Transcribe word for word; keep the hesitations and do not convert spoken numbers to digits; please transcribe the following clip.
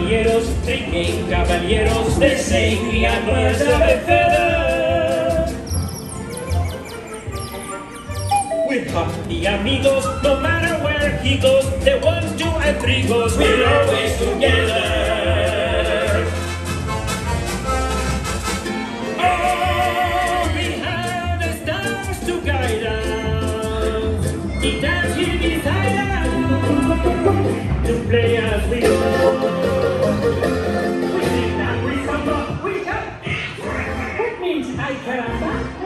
caballeros, three caballeros, they say we are birds of a feather. We're happy amigos, no matter where he goes, the one, two, and three goes, we're always together. Oh, we have the stars to guide us, he dance here beside us, to play as we go. We sing and we samba, we can. It means ay caramba.